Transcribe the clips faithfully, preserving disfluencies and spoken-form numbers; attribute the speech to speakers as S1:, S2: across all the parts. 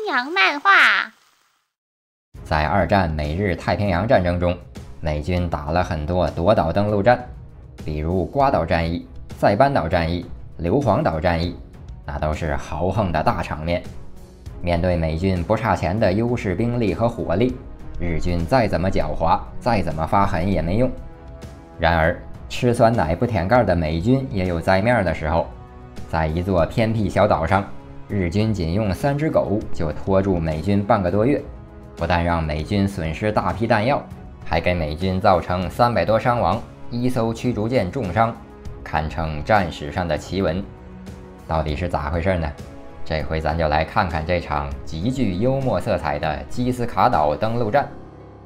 S1: 洋漫画。
S2: 在二战美日太平洋战争中，美军打了很多夺岛登陆战，比如瓜岛战役、塞班岛战役、硫磺岛战役，那都是豪横的大场面。面对美军不差钱的优势兵力和火力，日军再怎么狡猾，再怎么发狠也没用。然而，吃酸奶不舔盖的美军也有栽面的时候。在一座偏僻小岛上，日军仅用三只狗就拖住美军半个多月，不但让美军损失大批弹药，还给美军造成三百多伤亡，一艘驱逐舰重伤，堪称战史上的奇闻。到底是咋回事呢？这回咱就来看看这场极具幽默色彩的基斯卡岛登陆战。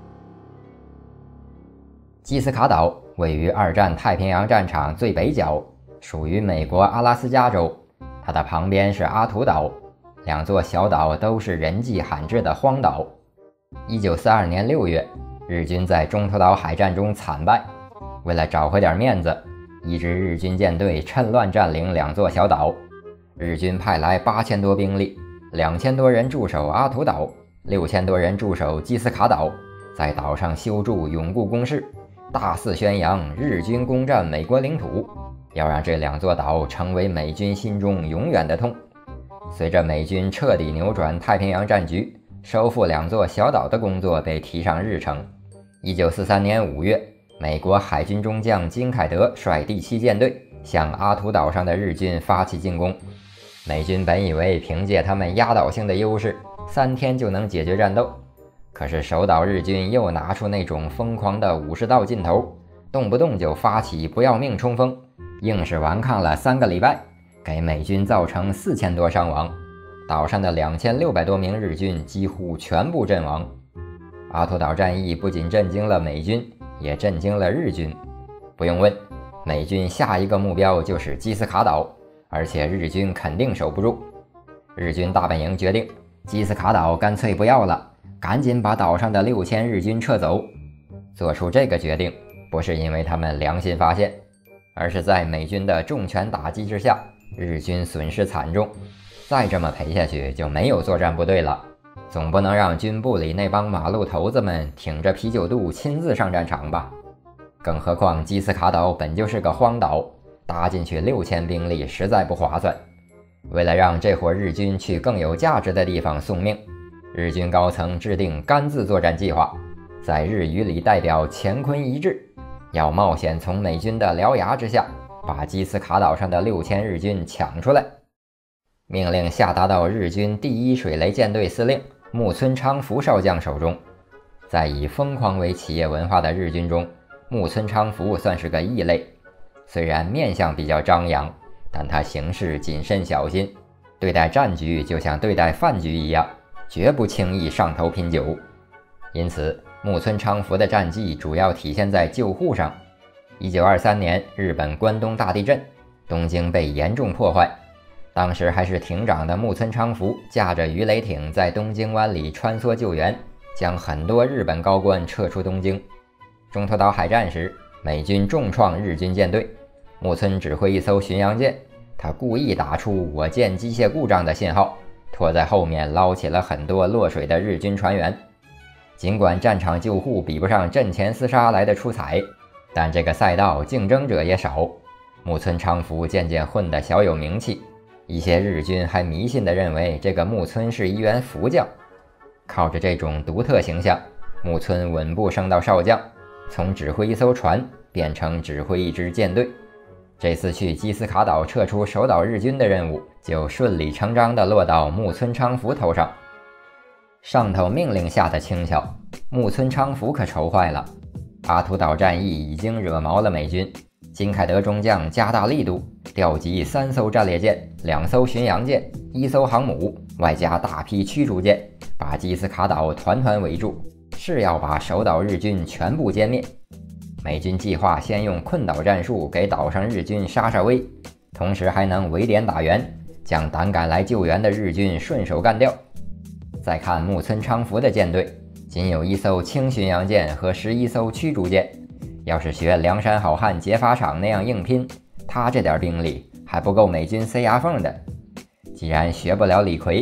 S2: 基斯卡岛位于二战太平洋战场最北角，属于美国阿拉斯加州。它的旁边是阿图岛，两座小岛都是人迹罕至的荒岛。一九四二年六月，日军在中途岛海战中惨败，为了找回点面子，一支日军舰队趁乱占领两座小岛。日军派来八千多兵力，两千多人驻守阿图岛，六千多人驻守基斯卡岛，在岛上修筑永固工事，大肆宣扬日军攻占美国领土，要让这两座岛成为美军心中永远的痛。随着美军彻底扭转太平洋战局，收复两座小岛的工作被提上日程。一九四三年五月，美国海军中将金凯德率第七舰队向阿图岛上的日军发起进攻。美军本以为凭借他们压倒性的优势，三天就能解决战斗，可是守岛日军又拿出那种疯狂的武士道劲头，动不动就发起不要命冲锋，硬是顽抗了三个礼拜，给美军造成四千多伤亡，岛上的两千六百多名日军几乎全部阵亡。阿图岛战役不仅震惊了美军，也震惊了日军。不用问，美军下一个目标就是基斯卡岛，而且日军肯定守不住。日军大本营决定，基斯卡岛干脆不要了，赶紧把岛上的六千日军撤走。做出这个决定，不是因为他们良心发现，而是在美军的重拳打击之下，日军损失惨重，再这么赔下去就没有作战部队了。总不能让军部里那帮马路头子们挺着啤酒肚亲自上战场吧？更何况基斯卡岛本就是个荒岛，搭进去六千兵力实在不划算。为了让这伙日军去更有价值的地方送命，日军高层制定甘字作战计划，在日语里代表乾坤一致，要冒险从美军的獠牙之下把基斯卡岛上的六千日军抢出来。命令下达到日军第一水雷舰队司令木村昌福少将手中。在以疯狂为企业文化的日军中，木村昌福算是个异类。虽然面相比较张扬，但他行事谨慎小心，对待战局就像对待饭局一样，绝不轻易上头拼酒。因此，木村昌福的战绩主要体现在救护上。一九二三年，日本关东大地震，东京被严重破坏。当时还是艇长的木村昌福驾着鱼雷艇在东京湾里穿梭救援，将很多日本高官撤出东京。中途岛海战时，美军重创日军舰队，木村指挥一艘巡洋舰，他故意打出我舰机械故障的信号，拖在后面捞起了很多落水的日军船员。尽管战场救护比不上阵前厮杀来的出彩，但这个赛道竞争者也少，木村昌福渐渐混得小有名气。一些日军还迷信地认为这个木村是一员福将。靠着这种独特形象，木村稳步升到少将，从指挥一艘船变成指挥一支舰队。这次去基斯卡岛撤出守岛日军的任务就顺理成章地落到木村昌福头上。上头命令下的轻巧，木村昌福可愁坏了。阿图岛战役已经惹毛了美军，金凯德中将加大力度，调集三艘战列舰、两艘巡洋舰、一艘航母，外加大批驱逐舰，把基斯卡岛团团围住，是要把守岛日军全部歼灭。美军计划先用困岛战术给岛上日军杀杀威，同时还能围点打援，将胆敢来救援的日军顺手干掉。再看木村昌福的舰队，仅有一艘轻巡洋舰和十一艘驱逐舰，要是学梁山好汉劫法场那样硬拼，他这点兵力还不够美军塞牙缝的。既然学不了李逵，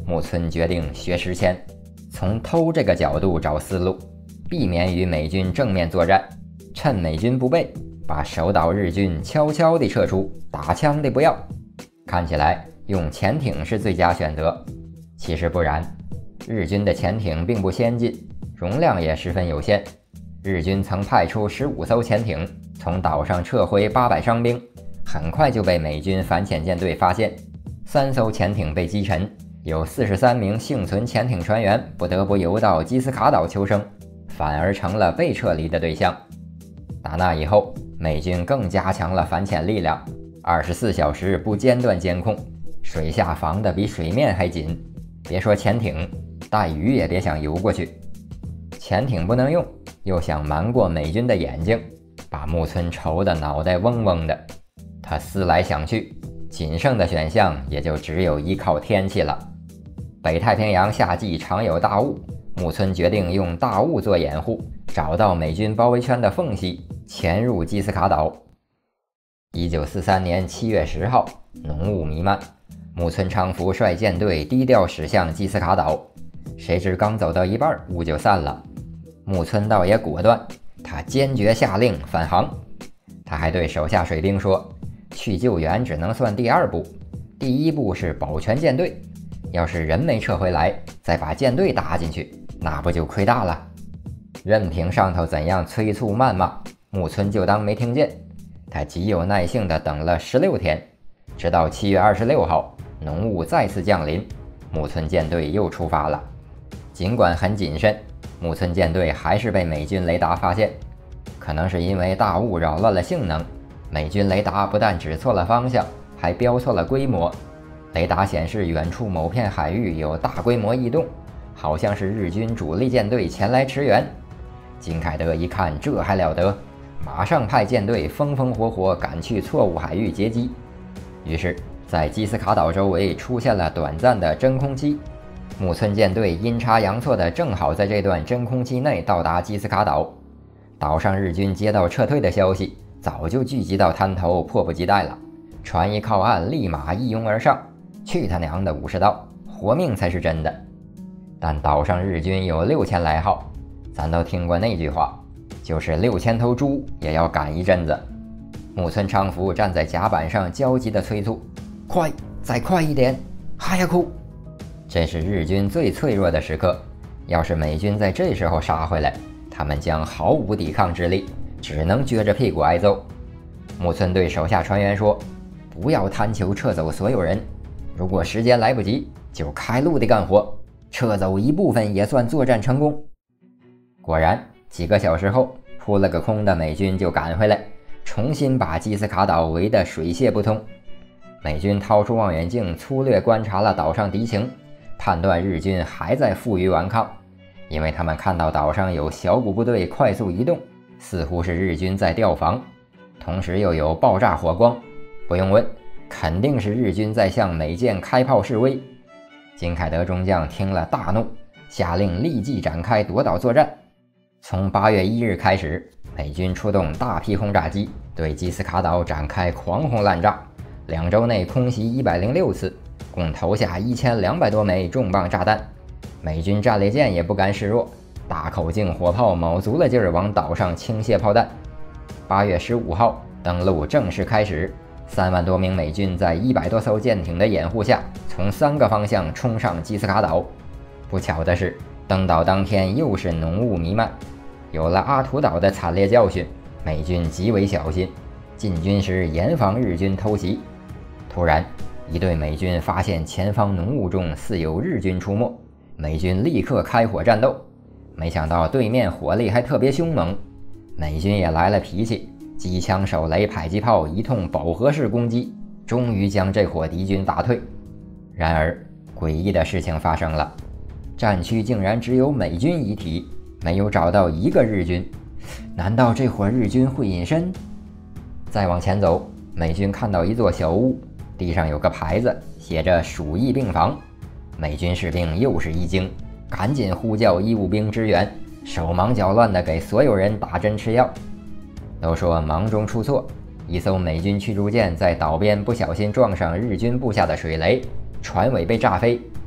S2: 木村决定学时迁，从偷这个角度找思路，避免与美军正面作战，趁美军不备，把守岛日军悄悄地撤出，打枪的不要。看起来用潜艇是最佳选择，其实不然，日军的潜艇并不先进，容量也十分有限。日军曾派出十五艘潜艇从岛上撤回八百伤兵，很快就被美军反潜舰队发现，三艘潜艇被击沉，有四十三名幸存潜艇船员不得不游到基斯卡岛求生，反而成了被撤离的对象。打那以后，美军更加强了反潜力量，二十四小时不间断监控，水下防得比水面还紧，别说潜艇，带鱼也别想游过去。潜艇不能用，又想瞒过美军的眼睛，把木村愁得脑袋嗡嗡的。他思来想去，仅剩的选项也就只有依靠天气了。北太平洋夏季常有大雾，木村决定用大雾做掩护，找到美军包围圈的缝隙，潜入基斯卡岛。一九四三年七月十号，浓雾弥漫，木村昌福率舰队低调驶向基斯卡岛，谁知刚走到一半，雾就散了。木村倒也果断，他坚决下令返航。他还对手下水兵说，去救援只能算第二步，第一步是保全舰队，要是人没撤回来，再把舰队搭进去，那不就亏大了。任凭上头怎样催促谩骂，木村就当没听见。他极有耐性地等了十六天，直到七月二十六号，浓雾再次降临，木村舰队又出发了。尽管很谨慎，木村舰队还是被美军雷达发现。可能是因为大雾扰乱了性能，美军雷达不但指错了方向，还标错了规模。雷达显示远处某片海域有大规模异动，好像是日军主力舰队前来驰援。金凯德一看这还了得，马上派舰队风风火火赶去错误海域截击。于是在基斯卡岛周围出现了短暂的真空期，木村舰队阴差阳错的正好在这段真空期内到达基斯卡岛。岛上日军接到撤退的消息，早就聚集到滩头，迫不及待了。船一靠岸，立马一拥而上，去他娘的武士道，活命才是真的。但岛上日军有六千来号，咱都听过那句话，就是六千头猪也要赶一阵子。木村昌福站在甲板上焦急地催促，快，再快一点，哈呀哭！这是日军最脆弱的时刻，要是美军在这时候杀回来，他们将毫无抵抗之力，只能撅着屁股挨揍。木村对手下船员说，不要贪求撤走所有人，如果时间来不及，就开路的干活，撤走一部分也算作战成功。果然几个小时后，扑了个空的美军就赶回来，重新把基斯卡岛围得水泄不通。美军掏出望远镜粗略观察了岛上敌情，判断日军还在负隅顽抗，因为他们看到岛上有小股部队快速移动，似乎是日军在调防，同时又有爆炸火光，不用问，肯定是日军在向美舰开炮示威。金凯德中将听了大怒，下令立即展开夺岛作战。从八月一日开始，美军出动大批轰炸机对基斯卡岛展开狂轰滥炸，两周内空袭一百零六次，共投下一千两百多枚重磅炸弹。美军战列舰也不甘示弱，大口径火炮卯足了劲儿往岛上倾泻炮弹。八月十五号，登陆正式开始，三万多名美军在一百多艘舰艇的掩护下，从三个方向冲上基斯卡岛。不巧的是，登岛当天又是浓雾弥漫。有了阿图岛的惨烈教训，美军极为小心，进军时严防日军偷袭。突然，一队美军发现前方浓雾中似有日军出没，美军立刻开火战斗。没想到对面火力还特别凶猛，美军也来了脾气，机枪、手雷、迫击炮一通饱和式攻击，终于将这伙敌军打退。然而，诡异的事情发生了，战区竟然只有美军遗体，没有找到一个日军。难道这伙日军会隐身？再往前走，美军看到一座小屋，地上有个牌子，写着鼠疫病房。美军士兵又是一惊，赶紧呼叫医务兵支援，手忙脚乱地给所有人打针吃药。都说忙中出错，一艘美军驱逐舰在岛边不小心撞上日军布下的水雷，船尾被炸飞，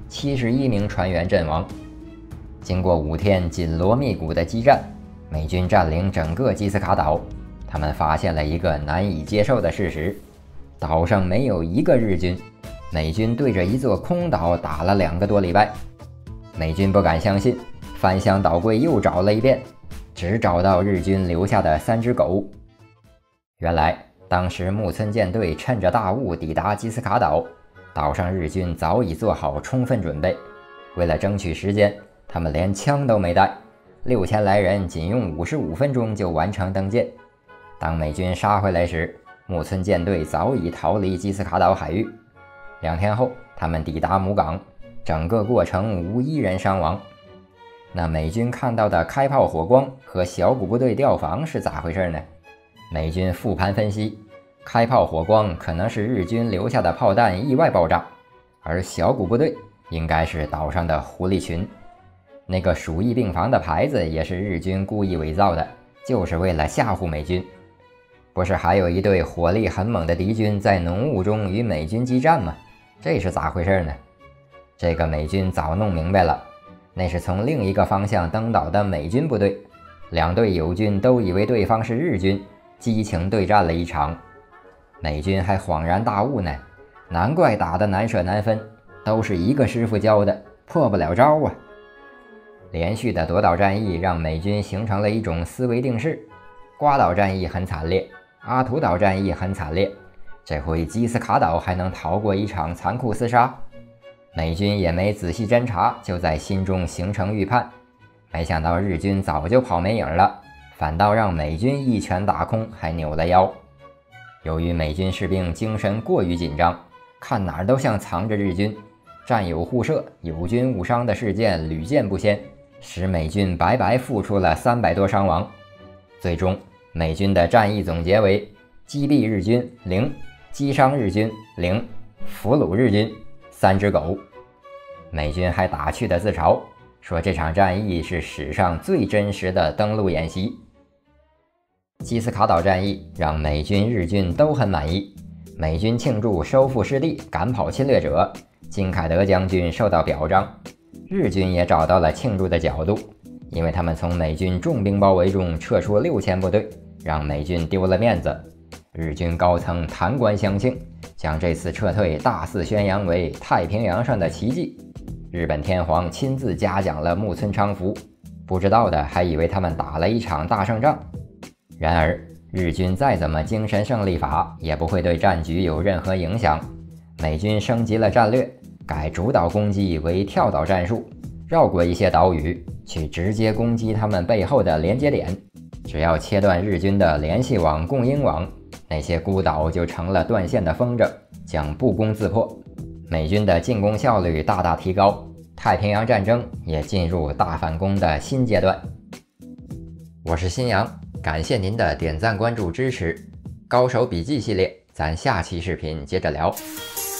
S2: 七十一名船员阵亡。经过五天紧锣密鼓的激战，美军占领整个基斯卡岛。他们发现了一个难以接受的事实：岛上没有一个日军。美军对着一座空岛打了两个多礼拜。美军不敢相信，翻箱倒柜又找了一遍，只找到日军留下的三只狗。原来当时木村舰队趁着大雾抵达基斯卡岛，岛上日军早已做好充分准备。为了争取时间，他们连枪都没带，六千来人仅用五十五分钟就完成登舰。当美军杀回来时，木村舰队早已逃离基斯卡岛海域。两天后，他们抵达母港，整个过程无一人伤亡。那美军看到的开炮火光和小股部队调防是咋回事呢？美军复盘分析，开炮火光可能是日军留下的炮弹意外爆炸，而小股部队应该是岛上的狐狸群。那个鼠疫病房的牌子也是日军故意伪造的，就是为了吓唬美军。不是还有一队火力很猛的敌军在浓雾中与美军激战吗？这是咋回事呢？这个美军早弄明白了，那是从另一个方向登岛的美军部队，两队友军都以为对方是日军，激情对战了一场。美军还恍然大悟呢，难怪打得难舍难分，都是一个师傅教的，破不了招啊。连续的夺岛战役让美军形成了一种思维定式：瓜岛战役很惨烈，阿图岛战役很惨烈，这回基斯卡岛还能逃过一场残酷厮杀？美军也没仔细侦查，就在心中形成预判。没想到日军早就跑没影了，反倒让美军一拳打空，还扭了腰。由于美军士兵精神过于紧张，看哪儿都像藏着日军，战友互射、友军误伤的事件屡见不鲜，使美军白白付出了三百多伤亡。最终美军的战役总结为：击毙日军零，击伤日军零，俘虏日军三只狗。美军还打趣的自嘲，说这场战役是史上最真实的登陆演习。基斯卡岛战役让美军、日军都很满意。美军庆祝收复失地、赶跑侵略者，金凯德将军受到表彰。日军也找到了庆祝的角度，因为他们从美军重兵包围中撤出六千部队，让美军丢了面子。日军高层弹冠相庆，将这次撤退大肆宣扬为太平洋上的奇迹。日本天皇亲自嘉奖了木村昌福，不知道的还以为他们打了一场大胜仗。然而日军再怎么精神胜利法，也不会对战局有任何影响。美军升级了战略，改主导攻击为跳岛战术，绕过一些岛屿，去直接攻击他们背后的连接点。只要切断日军的联系网、供应网，那些孤岛就成了断线的风筝，将不攻自破。美军的进攻效率大大提高，太平洋战争也进入大反攻的新阶段。我是新阳，感谢您的点赞、关注、支持。高手笔记系列，咱下期视频接着聊。